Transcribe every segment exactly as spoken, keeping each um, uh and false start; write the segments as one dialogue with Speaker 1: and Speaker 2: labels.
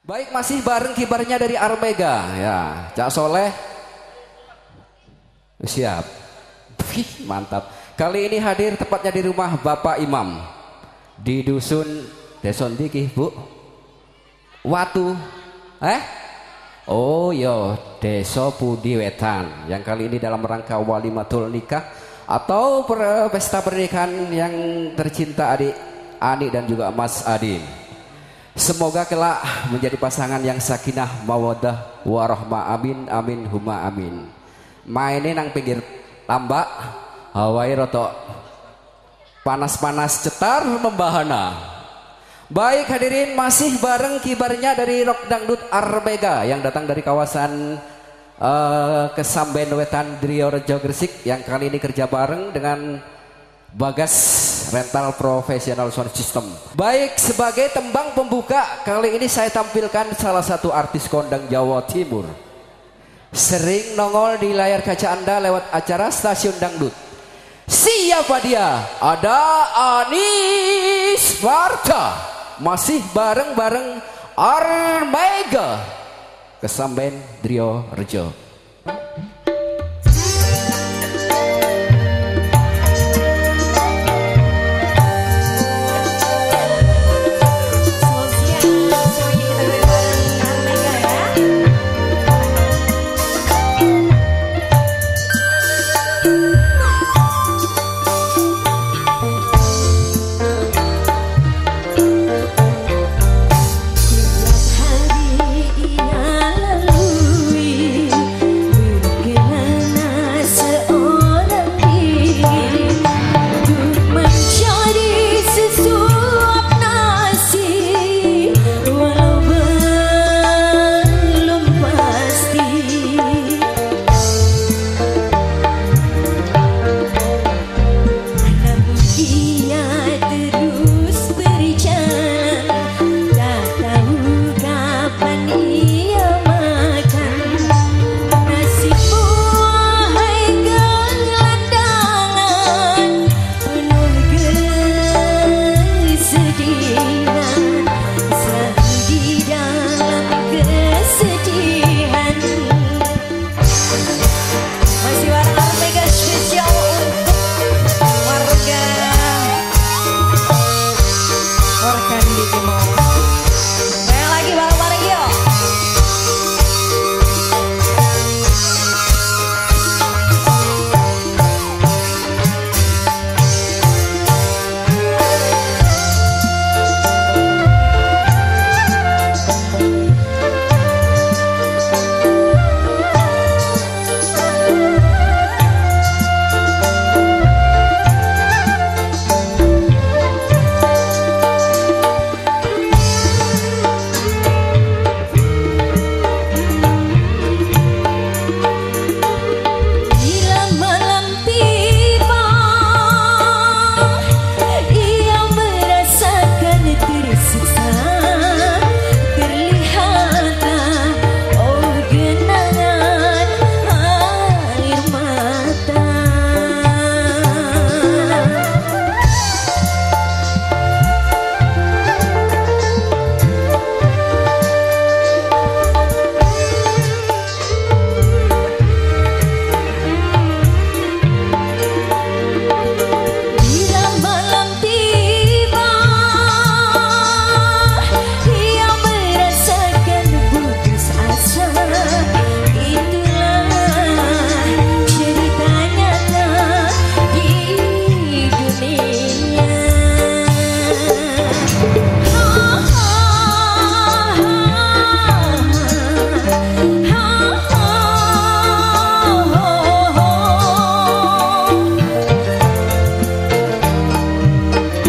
Speaker 1: Baik, masih bareng kibarnya dari Armega ya, Cak Soleh. Siap. Wih, mantap. Kali ini hadir tepatnya di rumah Bapak Imam di dusun Deson Diki, Bu. Watu. Eh? Oh yo, Deso Pudi Wetan. Yang kali ini dalam rangka walimatul nikah atau per pesta pernikahan yang tercinta adik Ani dan juga Mas Adin. Semoga kelak menjadi pasangan yang sakinah mawaddah warahmah, amin amin huma amin. Mainin nang pinggir tambak hawai roto panas-panas cetar membahana. Baik hadirin, masih bareng kibarnya dari Rock Dangdut Armega yang datang dari kawasan uh, Kesamben Wetan Driorejo Gresik, yang kali ini kerja bareng dengan Bagas Rental Professional Sound System. Baik, sebagai tembang pembuka kali ini saya tampilkan salah satu artis kondang Jawa Timur, sering nongol di layar kaca Anda lewat acara stasiun dangdut. Siapa dia? Ada Anis Marta, masih bareng-bareng Armega Kesamben Driorejo.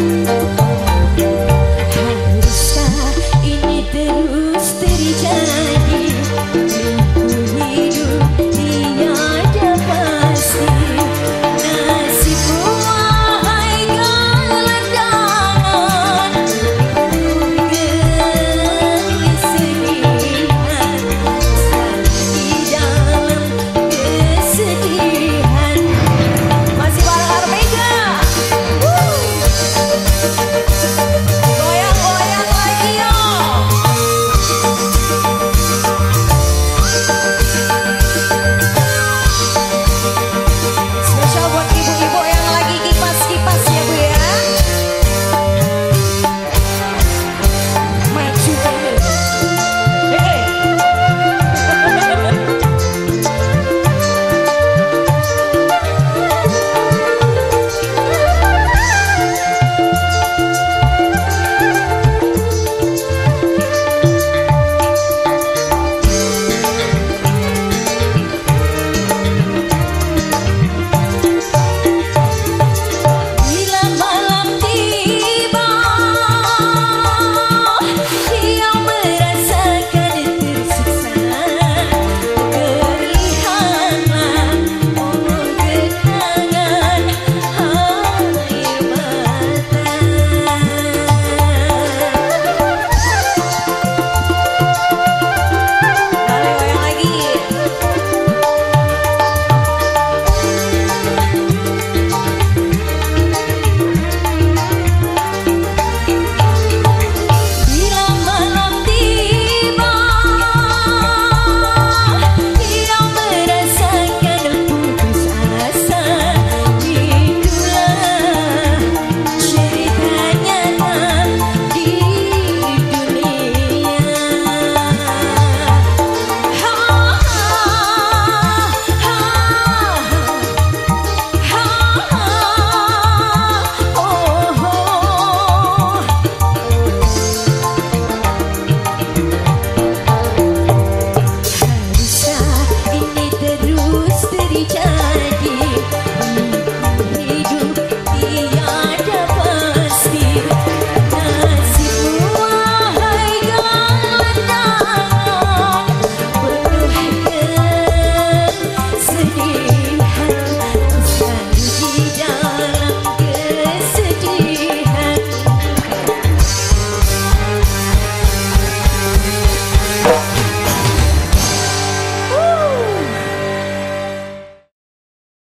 Speaker 2: Terus terjadi